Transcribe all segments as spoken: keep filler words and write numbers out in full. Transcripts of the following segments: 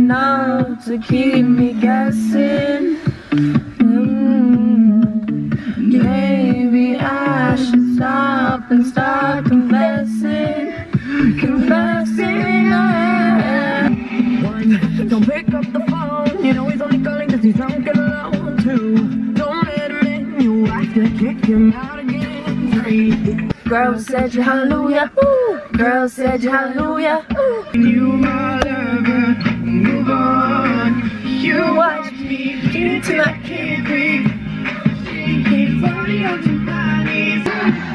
enough to keep me guessing. Mm, maybe I should stop and start confessing. Confessing, yeah. One, don't pick up the phone. You know he's only calling cause he's drunk and alone. Two, don't let him in. You have to kick him out again. Three, girl said you hallelujah. Ooh. Girl said you hallelujah. Ooh. You my lover, move on. You watch me into my can't breathe. Keep falling on your bodies.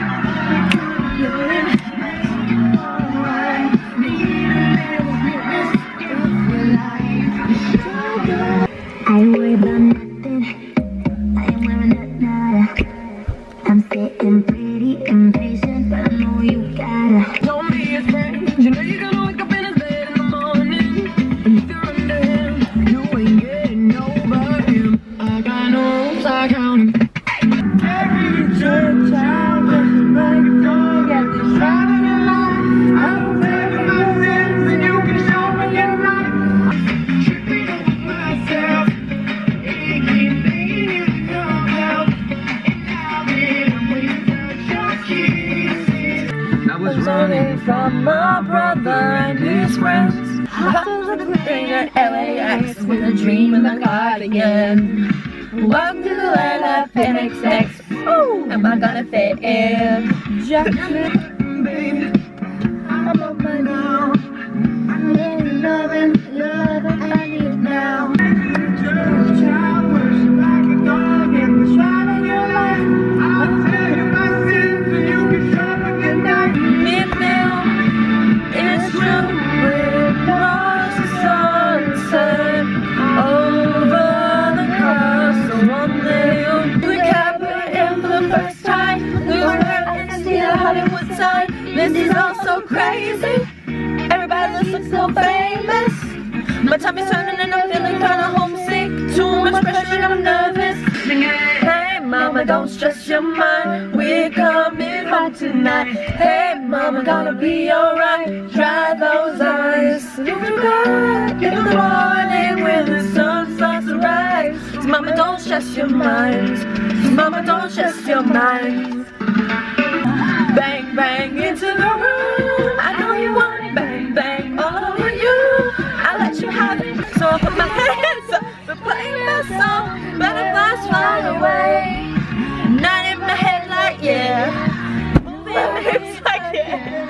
I worry about nothing. I ain't wearing a nada. I'm sitting pretty impatient, but I know you gotta. Don't be a friend. You know you're gonna wake up in his bed in the morning. And if you're under him, you ain't getting over him. I got no rules, I count him. Every church I wish like a dog at the shot of your life. I don't care my sins and you can show me your life. Tripping over myself. I was running from my brother and his friends. I was living at L A X with a dream in the cardigan. Welcome to the land of Phoenix X. Ooh, am I gonna fit in? Jackson, baby, I'm up by now. I'm in loving, loving, I need it now. Church child, worship like a dog in the shot of your life. I'll tell you my sins and you can show me your night. Midnight, it's true, we're across the sunset, over the castle, one day we captured him for the first time. We were and see the Hollywood sign. This is all so crazy. Everybody looks so famous. My tummy's turning and I'm feeling kinda homesick. Too much pressure and I'm nervous. Hey mama, don't stress your mind. We're coming home tonight. Hey mama, gonna be alright. Dry those eyes. You'll be back in the morning when the sun starts to rise. So mama, don't stress your mind. Mama, don't stress your mind. Bang, bang into the room. I know you want it. Bang, bang all over you. I let you have it. So I put my hands up for playing that song. Butterflies fly away. Not in my head like yeah. Moving my hips like yeah.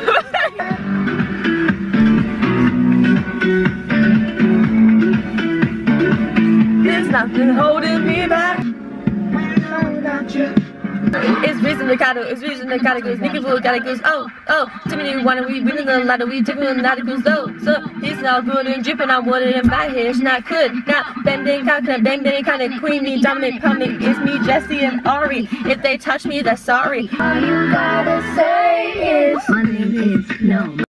There's nothing holding me back. Without you. It's reason the cattle, it's reason the cattle goes, Nicky Bull gotta goes, oh, oh, too many wanna we winning the ladder, we tipping the ladder goes low, so he's now good and dripping, I wanted him back here, it's not good, now, bang, bang, coconut, bang, bang, kinda queenie, dominant, prominent, it's me, Jesse, and Ari, if they touch me, they're sorry. All you gotta say is, my name is no.